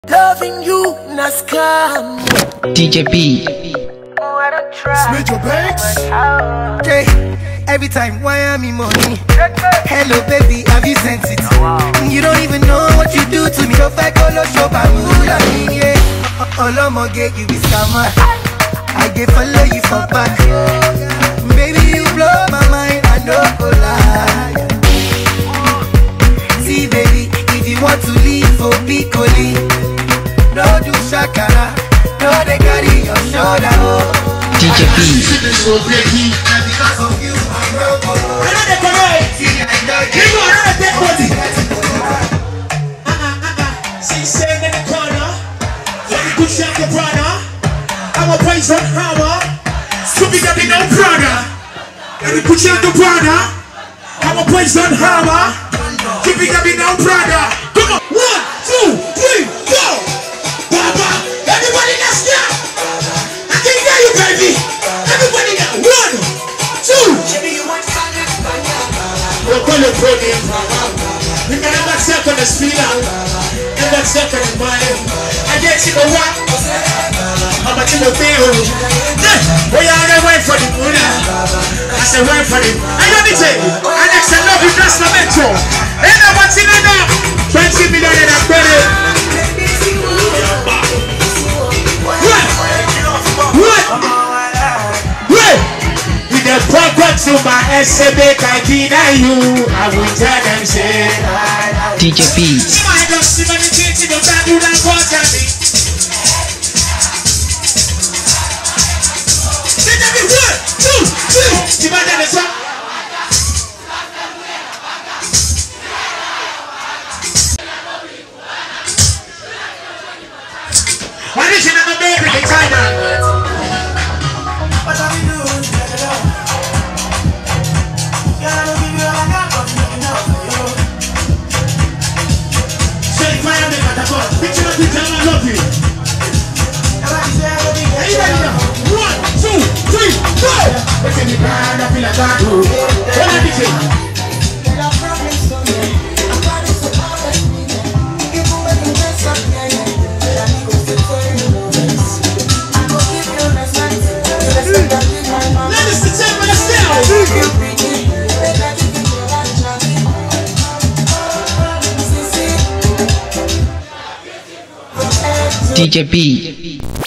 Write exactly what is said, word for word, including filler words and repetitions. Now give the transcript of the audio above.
Loving you, not scam. D J B. Smith your banks. Okay. Every time, why am I money? Hello, baby, have you sent it? You don't even know what you do to me. So if I go no show, I mean, yeah. All I'ma get you is summer. I get follow you for back. Baby, you blow my mind, I know go lie. See, baby, if you want to leave for Piccoli, no do shakara, no they carry your shoulder. Oh. D J B. She's saying in the corner, let me push out the brother. I'm a praise on hammer. Stupid got me no brother. Let me push out the brother. I'm a praise on hammer. Stupid got me no brother. Come on, one, two, three, go. Baba, everybody let's go. I can hear you, baby. Everybody now, one, two. We'll call it podium. We can have that second the speeder. And that second in mine. I get you the what? I'm a chicken feel. We are the way for the moon. I said, wait for it. I got it. I next I love you, that's the metro. And I'm a chicken now. twenty million in a credit. What? What? What? With the proper to my S M A, I deny you. I will tell them, say, D J B. Why did you never make it in China? What have you doing? Say fire me at the board. Picture of the town, I love you. Are you ready now? One, two, three, go! Let's get the band, I feel like that. What are you saying? D J B.